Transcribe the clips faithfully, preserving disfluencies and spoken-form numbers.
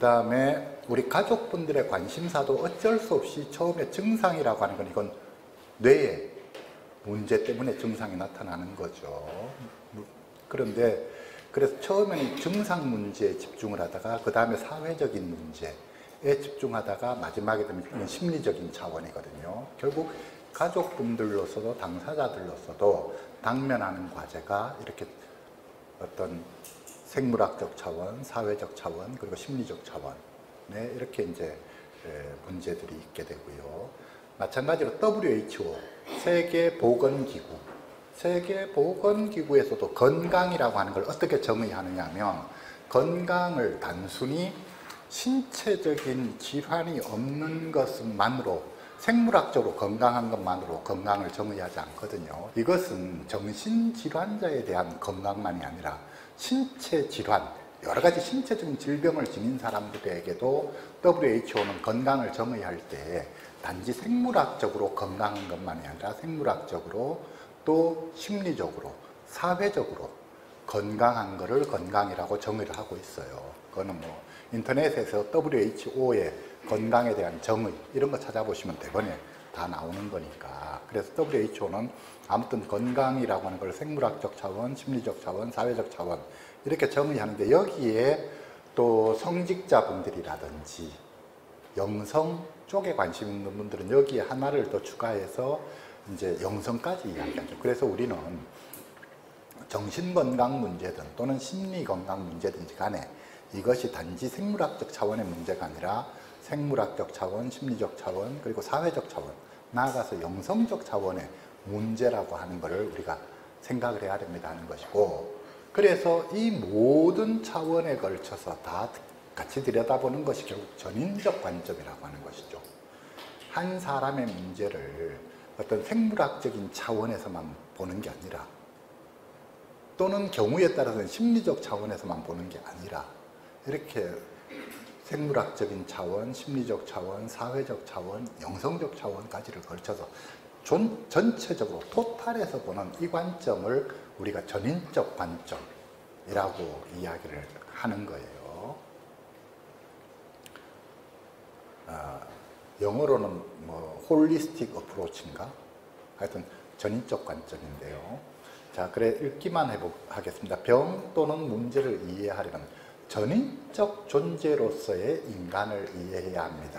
다음에 우리 가족분들의 관심사도 어쩔 수 없이 처음에 증상이라고 하는 건 이건 뇌의 문제 때문에 증상이 나타나는 거죠. 그런데 그래서 처음에는 증상 문제에 집중을 하다가 그 다음에 사회적인 문제에 집중하다가 마지막에 되면 이건 심리적인 차원이거든요. 결국 가족분들로서도 당사자들로서도 당면하는 과제가 이렇게 어떤 생물학적 차원, 사회적 차원, 그리고 심리적 차원에 이렇게 이제 문제들이 있게 되고요. 마찬가지로 더블유 에이치 오, 세계보건기구, 세계보건기구에서도 건강이라고 하는 걸 어떻게 정의하느냐 하면 건강을 단순히 신체적인 질환이 없는 것만으로 생물학적으로 건강한 것만으로 건강을 정의하지 않거든요. 이것은 정신질환자에 대한 건강만이 아니라 신체 질환, 여러 가지 신체적인 질병을 지닌 사람들에게도 더블유 에이치 오는 건강을 정의할 때 단지 생물학적으로 건강한 것만이 아니라 생물학적으로 또 심리적으로, 사회적으로 건강한 것을 건강이라고 정의를 하고 있어요. 그거는 뭐 인터넷에서 더블유 에이치 오의 건강에 대한 정의 이런 거 찾아보시면 대번에 다 나오는 거니까. 그래서 더블유 에이치 오는 아무튼 건강이라고 하는 걸 생물학적 차원, 심리적 차원, 사회적 차원 이렇게 정의하는데 여기에 또 성직자분들이라든지 영성 쪽에 관심 있는 분들은 여기에 하나를 더 추가해서 이제 영성까지 이야기하죠. 그래서 우리는 정신건강 문제든 또는 심리건강 문제든지 간에 이것이 단지 생물학적 차원의 문제가 아니라 생물학적 차원, 심리적 차원, 그리고 사회적 차원, 나아가서 영성적 차원의 문제라고 하는 것을 우리가 생각을 해야 됩니다 하는 것이고, 그래서 이 모든 차원에 걸쳐서 다 같이 들여다보는 것이 결국 전인적 관점이라고 하는 것이죠. 한 사람의 문제를 어떤 생물학적인 차원에서만 보는 게 아니라 또는 경우에 따라서는 심리적 차원에서만 보는 게 아니라 이렇게 생물학적인 차원, 심리적 차원, 사회적 차원, 영성적 차원까지를 걸쳐서 전, 전체적으로 토탈에서 보는 이 관점을 우리가 전인적 관점이라고 이야기를 하는 거예요. 아, 영어로는 뭐 홀리스틱 어프로치인가? 하여튼 전인적 관점인데요. 자, 그래 읽기만 해보, 하겠습니다. 병 또는 문제를 이해하려면 전인적 존재로서의 인간을 이해해야 합니다.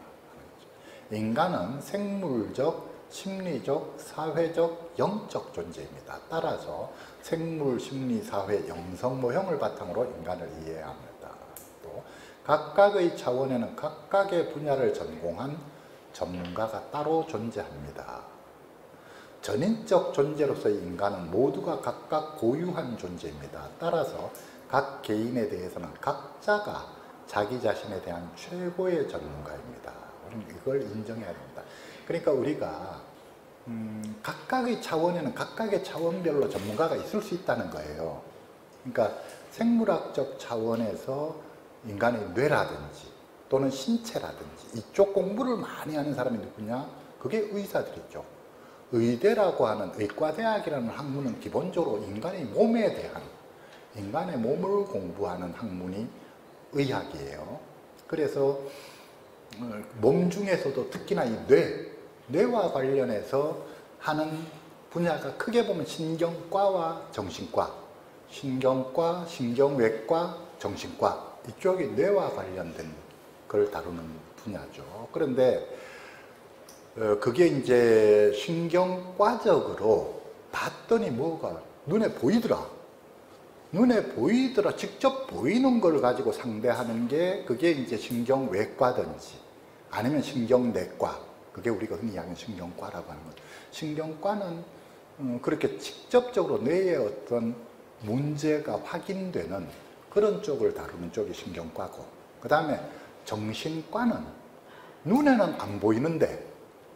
인간은 생물적, 심리적, 사회적, 영적 존재입니다. 따라서 생물, 심리, 사회, 영성 모형을 바탕으로 인간을 이해해야 합니다. 또 각각의 차원에는 각각의 분야를 전공한 전문가가 따로 존재합니다. 전인적 존재로서의 인간은 모두가 각각 고유한 존재입니다. 따라서 각 개인에 대해서는 각자가 자기 자신에 대한 최고의 전문가입니다. 우리는 이걸 인정해야 됩니다. 그러니까 우리가 음, 각각의 차원에는 각각의 차원별로 전문가가 있을 수 있다는 거예요. 그러니까 생물학적 차원에서 인간의 뇌라든지 또는 신체라든지 이쪽 공부를 많이 하는 사람이 누구냐? 그게 의사들이죠. 의대라고 하는 의과대학이라는 학문은 기본적으로 인간의 몸에 대한 인간의 몸을 공부하는 학문이 의학이에요. 그래서 몸 중에서도 특히나 이 뇌, 뇌와 관련해서 하는 분야가 크게 보면 신경과와 정신과, 신경과, 신경외과, 정신과 이쪽이 뇌와 관련된 걸 다루는 분야죠. 그런데 그게 이제 신경과적으로 봤더니 뭐가 눈에 보이더라. 눈에 보이더라. 직접 보이는 걸 가지고 상대하는 게 그게 이제 신경외과든지 아니면 신경내과, 그게 우리가 흔히 이야기하는 신경과라고 하는 거죠. 신경과는 그렇게 직접적으로 뇌에 어떤 문제가 확인되는 그런 쪽을 다루는 쪽이 신경과고, 그 다음에 정신과는 눈에는 안 보이는데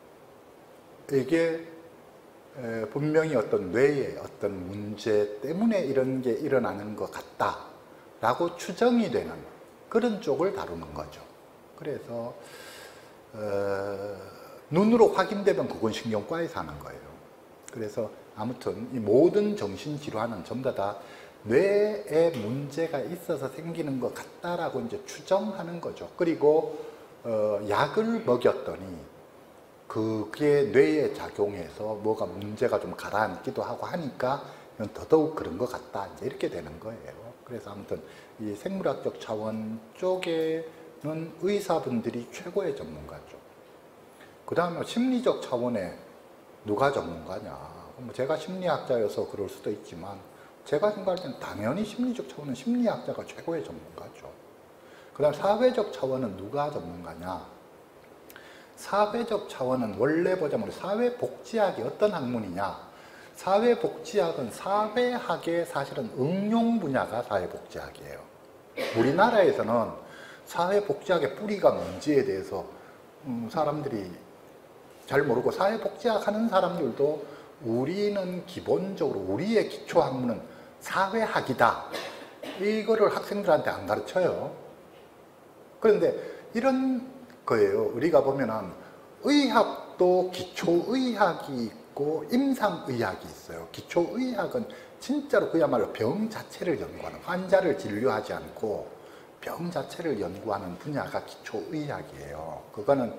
이게 분명히 어떤 뇌의 어떤 문제 때문에 이런 게 일어나는 것 같다라고 추정이 되는 그런 쪽을 다루는 거죠. 그래서 어, 눈으로 확인되면 그건 신경과에서 하는 거예요. 그래서 아무튼 이 모든 정신질환은 전부 다 뇌에 문제가 있어서 생기는 것 같다라고 이제 추정하는 거죠. 그리고 어, 약을 먹였더니 그게 뇌에 작용해서 뭐가 문제가 좀 가라앉기도 하고 하니까 이건 더더욱 그런 것 같다, 이제 이렇게 되는 거예요. 그래서 아무튼 이 생물학적 차원 쪽에는 의사분들이 최고의 전문가죠. 그 다음에 심리적 차원에 누가 전문가냐? 뭐 제가 심리학자여서 그럴 수도 있지만 제가 생각할 때는 당연히 심리적 차원은 심리학자가 최고의 전문가죠. 그 다음 사회적 차원은 누가 전문가냐? 사회적 차원은 원래 보자면 사회복지학이 어떤 학문이냐? 사회복지학은 사회학의 사실은 응용 분야가 사회복지학이에요. 우리나라에서는 사회복지학의 뿌리가 뭔지에 대해서 음, 사람들이 잘 모르고, 사회복지학 하는 사람들도 우리는 기본적으로 우리의 기초학문은 사회학이다, 이거를 학생들한테 안 가르쳐요. 그런데 이런 거예요. 우리가 보면은 의학도 기초의학이 있고 임상의학이 있어요. 기초의학은 진짜로 그야말로 병 자체를 연구하는, 환자를 진료하지 않고 병 자체를 연구하는 분야가 기초의학이에요. 그거는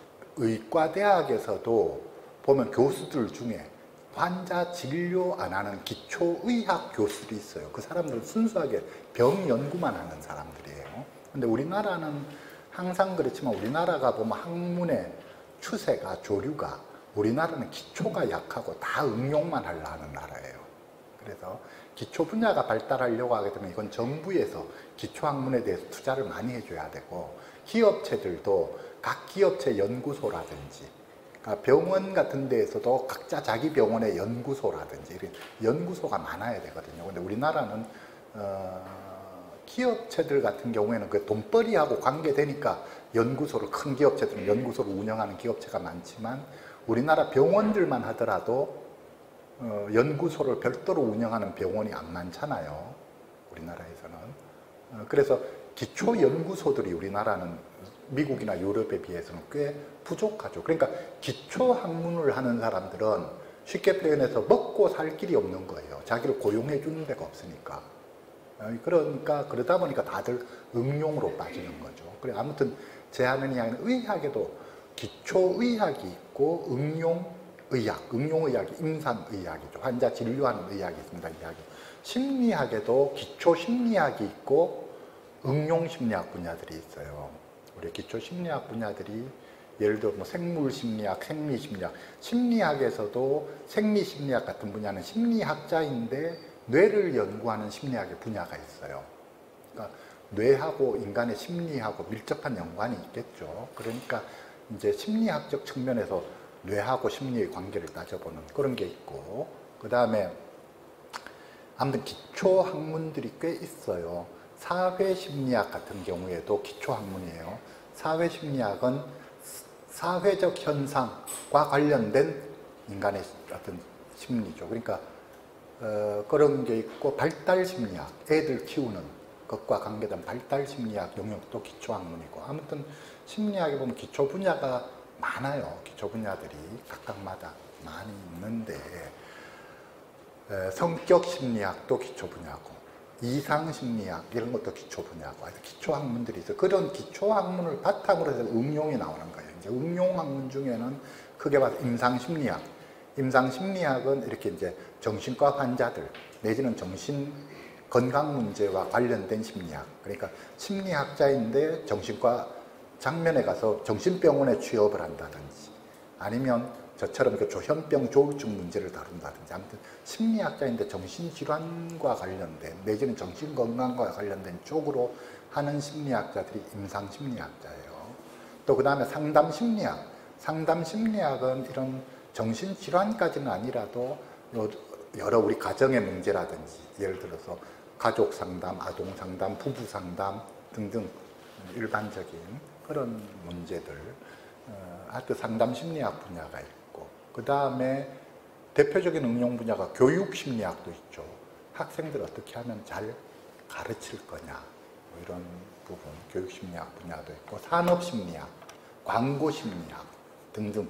의과대학에서도 보면 교수들 중에 환자 진료 안 하는 기초의학 교수들이 있어요. 그 사람들은 순수하게 병 연구만 하는 사람들이에요. 근데 우리나라는 항상 그렇지만 우리나라가 보면 학문의 추세가, 조류가, 우리나라는 기초가 약하고 다 응용만 하려 하는 나라예요. 그래서 기초 분야가 발달하려고 하게 되면 이건 정부에서 기초학문에 대해서 투자를 많이 해줘야 되고, 기업체들도 각 기업체 연구소라든지, 그러니까 병원 같은 데에서도 각자 자기 병원의 연구소라든지 이런 연구소가 많아야 되거든요. 근데 우리나라는 어, 기업체들 같은 경우에는 그 돈벌이하고 관계되니까 연구소를, 큰 기업체들은 연구소를 운영하는 기업체가 많지만 우리나라 병원들만 하더라도 어, 연구소를 별도로 운영하는 병원이 안 많잖아요. 우리나라에서는. 어, 그래서 기초 연구소들이 우리나라는 미국이나 유럽에 비해서는 꽤 부족하죠. 그러니까 기초 학문을 하는 사람들은 쉽게 표현해서 먹고 살 길이 없는 거예요. 자기를 고용해 주는 데가 없으니까. 그러니까 그러다 보니까 다들 응용으로 빠지는 거죠. 그래 아무튼 제 하는 이야기는 의학에도 기초의학이 있고 응용의학, 응용의학이 임상의학이죠. 환자 진료하는 의학이 있습니다. 의학이. 심리학에도 기초심리학이 있고 응용심리학 분야들이 있어요. 우리 기초심리학 분야들이 예를 들어 뭐 생물심리학, 생리심리학, 심리학에서도 생리심리학 같은 분야는 심리학자인데 뇌를 연구하는 심리학의 분야가 있어요. 그러니까 뇌하고 인간의 심리하고 밀접한 연관이 있겠죠. 그러니까 이제 심리학적 측면에서 뇌하고 심리의 관계를 따져보는 그런 게 있고, 그 다음에 아무튼 기초 학문들이 꽤 있어요. 사회심리학 같은 경우에도 기초 학문이에요. 사회심리학은 사회적 현상과 관련된 인간의 어떤 심리죠. 그러니까 어, 그런 게 있고, 발달심리학, 애들 키우는 것과 관계된 발달심리학 영역도 기초학문이고, 아무튼 심리학에 보면 기초 분야가 많아요. 기초 분야들이 각각마다 많이 있는데, 에, 성격심리학도 기초 분야고, 이상심리학 이런 것도 기초 분야고, 기초 학문들이 있어요. 그런 기초 학문을 바탕으로 해서 응용이 나오는 거예요. 이제 응용 학문 중에는 크게 봐서 임상심리학, 임상심리학은 이렇게 이제 정신과 환자들 내지는 정신 건강 문제와 관련된 심리학, 그러니까 심리학자인데 정신과 장면에 가서 정신병원에 취업을 한다든지, 아니면 저처럼 그 조현병 조울증 문제를 다룬다든지, 아무튼 심리학자인데 정신질환과 관련된 내지는 정신건강과 관련된 쪽으로 하는 심리학자들이 임상심리학자예요. 또 그 다음에 상담심리학, 상담심리학은 이런 정신질환까지는 아니라도 여러 우리 가정의 문제라든지, 예를 들어서 가족 상담, 아동 상담, 부부 상담 등등 일반적인 그런 문제들, 하여튼 상담 심리학 분야가 있고, 그 다음에 대표적인 응용 분야가 교육 심리학도 있죠. 학생들 어떻게 하면 잘 가르칠 거냐, 뭐 이런 부분, 교육 심리학 분야도 있고, 산업 심리학, 광고 심리학 등등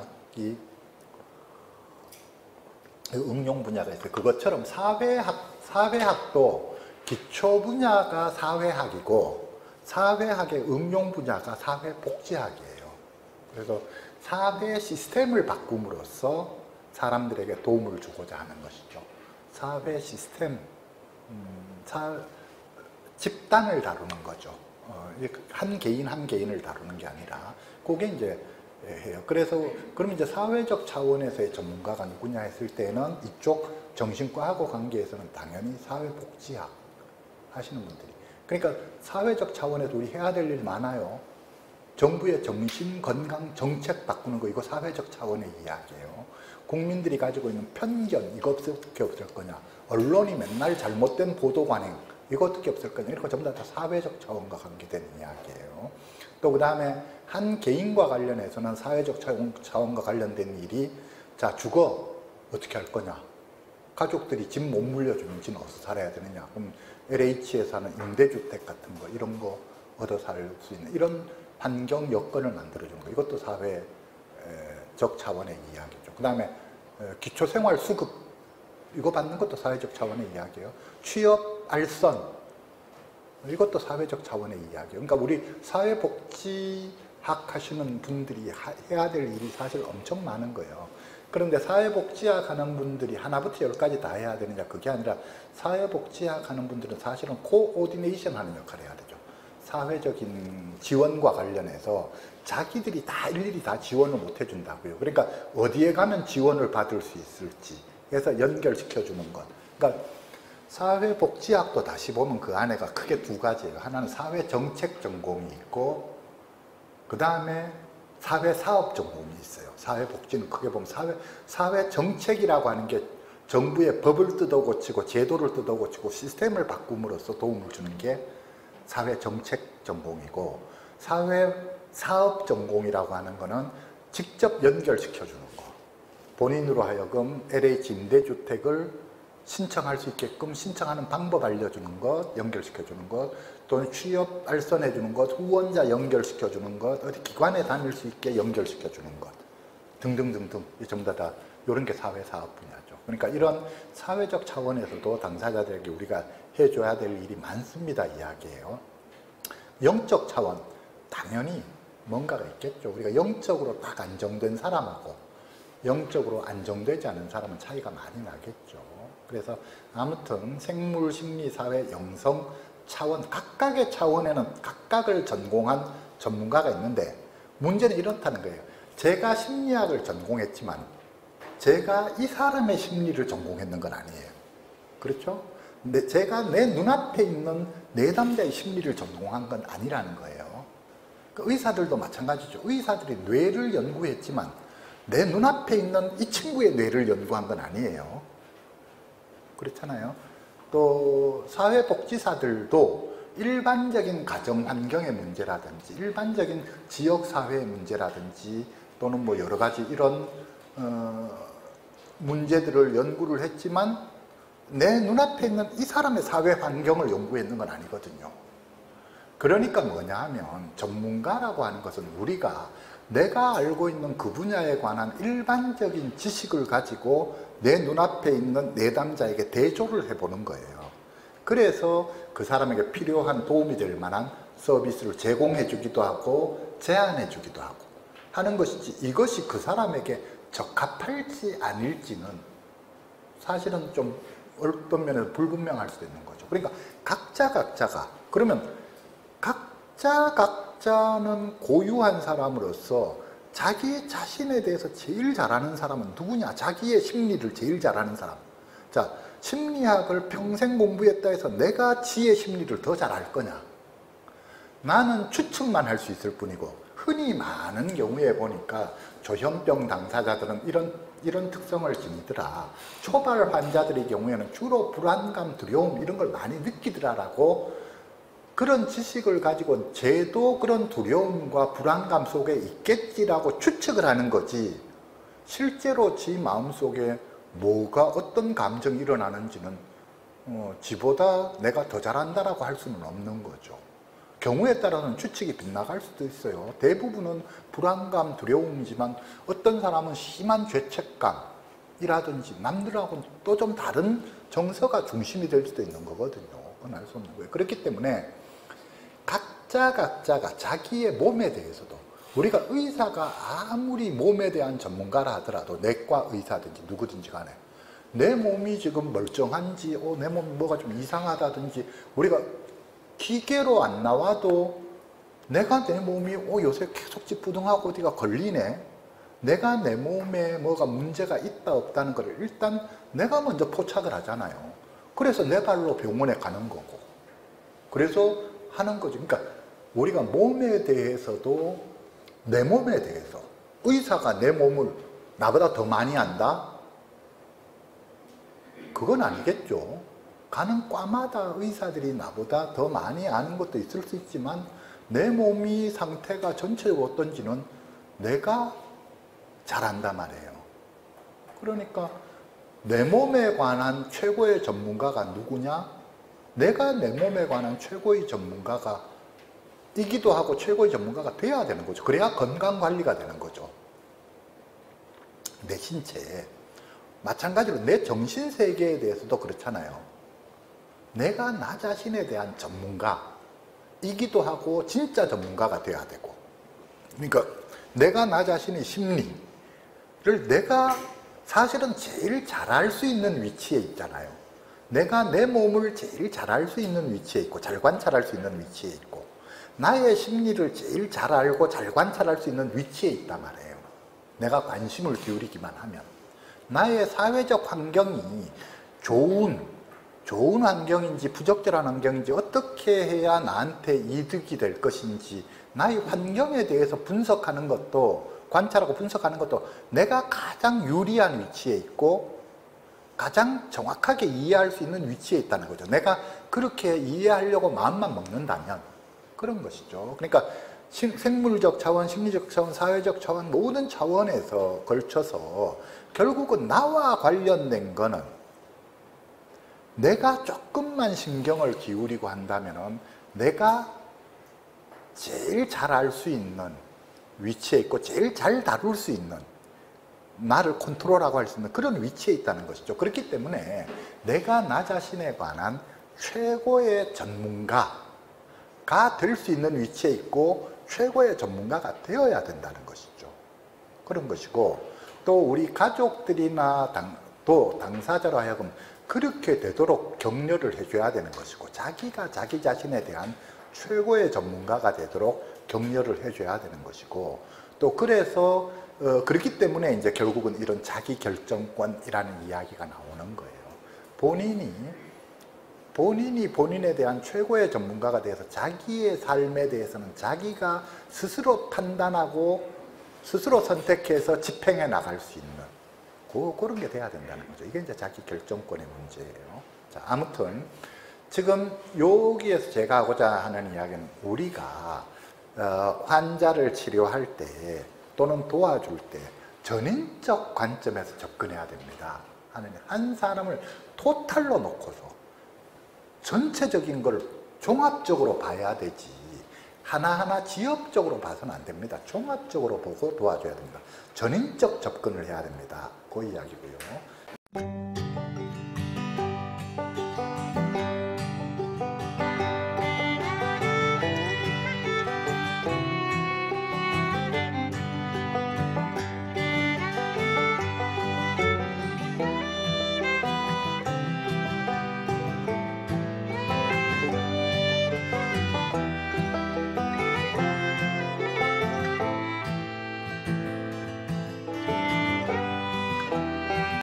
심리학이 응용 분야가 있어요. 그것처럼 사회학, 사회학도 기초 분야가 사회학이고 사회학의 응용 분야가 사회복지학이에요. 그래서 사회 시스템을 바꿈으로써 사람들에게 도움을 주고자 하는 것이죠. 사회 시스템, 음, 사, 집단을 다루는 거죠. 어, 한 개인 한 개인을 다루는 게 아니라 그게 이제 해요. 그래서 그러면 이제 사회적 차원에서의 전문가가 누구냐 했을 때는 이쪽 정신과하고 관계에서는 당연히 사회복지학 하시는 분들이. 그러니까 사회적 차원에서 우리 해야 될 일 많아요. 정부의 정신건강 정책 바꾸는 거 이거 사회적 차원의 이야기예요. 국민들이 가지고 있는 편견 이거 어떻게 없을 거냐. 언론이 맨날 잘못된 보도 관행 이거 어떻게 없을 거냐. 이런 거 전부 다 사회적 차원과 관계된 이야기예요. 또 그 다음에 한 개인과 관련해서는 사회적 차원, 차원과 관련된 일이 자 주거 어떻게 할 거냐. 가족들이 집 못 물려주면 집은 어디서 살아야 되느냐. 그럼 엘에이치에서 하는 임대주택 같은 거 이런 거 얻어 살 수 있는 이런 환경 여건을 만들어주는 거 이것도 사회적 차원의 이야기죠. 그 다음에 기초생활수급 이거 받는 것도 사회적 차원의 이야기예요. 취업 알선 이것도 사회적 차원의 이야기예요. 그러니까 우리 사회복지학 하시는 분들이 해야 될 일이 사실 엄청 많은 거예요. 그런데 사회복지학 하는 분들이 하나부터 열까지 다 해야 되느냐 그게 아니라 사회복지학 하는 분들은 사실은 코오디네이션 하는 역할을 해야 되죠. 사회적인 지원과 관련해서 자기들이 다 일일이 다 지원을 못 해준다고요. 그러니까 어디에 가면 지원을 받을 수 있을지 해서 연결시켜주는 것. 그러니까 사회복지학도 다시 보면 그 안에가 크게 두 가지예요. 하나는 사회정책 전공이 있고 그 다음에 사회사업 전공이 있어요. 사회복지는 크게 보면 사회, 사회정책이라고 하는 게 정부의 법을 뜯어고치고 제도를 뜯어고치고 시스템을 바꿈으로써 도움을 주는 게 사회정책 전공이고 사회사업 전공이라고 하는 거는 직접 연결시켜주는 거. 본인으로 하여금 엘에이치 임대주택을 신청할 수 있게끔 신청하는 방법 알려주는 것, 연결시켜주는 것, 또는 취업 알선해주는 것, 후원자 연결시켜주는 것, 어디 기관에 다닐 수 있게 연결시켜주는 것 등등등등 이 전부 다 이런 게 사회사업 분야죠. 그러니까 이런 사회적 차원에서도 당사자들에게 우리가 해줘야 될 일이 많습니다 이야기예요. 영적 차원 당연히 뭔가가 있겠죠. 우리가 영적으로 딱 안정된 사람하고 영적으로 안정되지 않은 사람은 차이가 많이 나겠죠. 그래서 아무튼 생물, 심리, 사회, 영성 차원 각각의 차원에는 각각을 전공한 전문가가 있는데 문제는 이렇다는 거예요. 제가 심리학을 전공했지만 제가 이 사람의 심리를 전공했는 건 아니에요. 그렇죠? 근데 제가 내 눈앞에 있는 내담자의 심리를 전공한 건 아니라는 거예요. 그 의사들도 마찬가지죠. 의사들이 뇌를 연구했지만 내 눈앞에 있는 이 친구의 뇌를 연구한 건 아니에요. 그렇잖아요. 또 사회복지사들도 일반적인 가정 환경의 문제라든지 일반적인 지역사회의 문제라든지 또는 뭐 여러 가지 이런 어, 문제들을 연구를 했지만 내 눈앞에 있는 이 사람의 사회 환경을 연구했는 건 아니거든요. 그러니까 뭐냐 하면 전문가라고 하는 것은 우리가 내가 알고 있는 그 분야에 관한 일반적인 지식을 가지고 내 눈앞에 있는 내담자에게 대조를 해보는 거예요. 그래서 그 사람에게 필요한 도움이 될 만한 서비스를 제공해 주기도 하고 제안해 주기도 하고 하는 것이지 이것이 그 사람에게 적합할지 아닐지는 사실은 좀 어떤 면에서 불분명할 수도 있는 거죠. 그러니까 각자 각자가 그러면 각자 각자는 고유한 사람으로서 자기 자신에 대해서 제일 잘하는 사람은 누구냐? 자기의 심리를 제일 잘하는 사람. 자, 심리학을 평생 공부했다 해서 내가 지의 심리를 더 잘할 거냐? 나는 추측만 할 수 있을 뿐이고 흔히 많은 경우에 보니까 조현병 당사자들은 이런 이런 특성을 지니더라. 초발 환자들의 경우에는 주로 불안감, 두려움 이런 걸 많이 느끼더라라고 그런 지식을 가지고 쟤도 그런 두려움과 불안감 속에 있겠지라고 추측을 하는 거지 실제로 지 마음속에 뭐가 어떤 감정이 일어나는지는 어, 지보다 내가 더 잘한다라고 할 수는 없는 거죠. 경우에 따라서는 추측이 빗나갈 수도 있어요. 대부분은 불안감, 두려움이지만 어떤 사람은 심한 죄책감, 이라든지 남들하고는 또 좀 다른 정서가 중심이 될 수도 있는 거거든요. 그건 알 수 없는 거예요. 그렇기 때문에 각자 각자가 자기의 몸에 대해서도, 우리가 의사가 아무리 몸에 대한 전문가라 하더라도 내과 의사든지 누구든지 간에 내 몸이 지금 멀쩡한지, 어, 내 몸이 뭐가 좀 이상하다든지, 우리가 기계로 안 나와도 내가 내 몸이 어, 요새 계속 찌뿌둥하고 어디가 걸리네, 내가 내 몸에 뭐가 문제가 있다 없다는 것을 일단 내가 먼저 포착을 하잖아요. 그래서 내 발로 병원에 가는 거고, 그래서 하는 거죠. 그러니까 우리가 몸에 대해서도, 내 몸에 대해서 의사가 내 몸을 나보다 더 많이 안다? 그건 아니겠죠. 가는 과마다 의사들이 나보다 더 많이 아는 것도 있을 수 있지만 내 몸이 상태가 전체적으로 어떤지는 내가 잘 안단 말이에요. 그러니까 내 몸에 관한 최고의 전문가가 누구냐? 내가 내 몸에 관한 최고의 전문가가 이기도 하고 최고의 전문가가 돼야 되는 거죠. 그래야 건강관리가 되는 거죠. 내 신체에. 마찬가지로 내 정신세계에 대해서도 그렇잖아요. 내가 나 자신에 대한 전문가이기도 하고 진짜 전문가가 돼야 되고, 그러니까 내가 나 자신의 심리를 내가 사실은 제일 잘 알 수 있는 위치에 있잖아요. 내가 내 몸을 제일 잘 알 수 있는 위치에 있고 잘 관찰할 수 있는 위치에 있고, 나의 심리를 제일 잘 알고 잘 관찰할 수 있는 위치에 있단 말이에요. 내가 관심을 기울이기만 하면. 나의 사회적 환경이 좋은, 좋은 환경인지 부적절한 환경인지, 어떻게 해야 나한테 이득이 될 것인지, 나의 환경에 대해서 분석하는 것도, 관찰하고 분석하는 것도 내가 가장 유리한 위치에 있고 가장 정확하게 이해할 수 있는 위치에 있다는 거죠. 내가 그렇게 이해하려고 마음만 먹는다면 그런 것이죠. 그러니까 생물적 차원, 심리적 차원, 사회적 차원, 모든 차원에서 걸쳐서 결국은 나와 관련된 거는 내가 조금만 신경을 기울이고 한다면은 내가 제일 잘 알 수 있는 위치에 있고 제일 잘 다룰 수 있는, 나를 컨트롤하고 할 수 있는 그런 위치에 있다는 것이죠. 그렇기 때문에 내가 나 자신에 관한 최고의 전문가가 될 수 있는 위치에 있고 최고의 전문가가 되어야 된다는 것이죠. 그런 것이고, 또 우리 가족들이나 당, 또 당사자로 하여금 그렇게 되도록 격려를 해줘야 되는 것이고, 자기가 자기 자신에 대한 최고의 전문가가 되도록 격려를 해줘야 되는 것이고, 또 그래서 어, 그렇기 때문에 이제 결국은 이런 자기 결정권이라는 이야기가 나오는 거예요. 본인이 본인이 본인에 대한 최고의 전문가가 돼서 자기의 삶에 대해서는 자기가 스스로 판단하고 스스로 선택해서 집행해 나갈 수 있는 그, 그런 게 돼야 된다는 거죠. 이게 이제 자기 결정권의 문제예요. 자, 아무튼 지금 여기에서 제가 하고자 하는 이야기는, 우리가 어, 환자를 치료할 때 또는 도와줄 때 전인적 관점에서 접근해야 됩니다. 하는, 한 사람을 토탈로 놓고서 전체적인 걸 종합적으로 봐야 되지, 하나하나 지엽적으로 봐서는 안 됩니다. 종합적으로 보고 도와줘야 됩니다. 전인적 접근을 해야 됩니다. 그 이야기고요.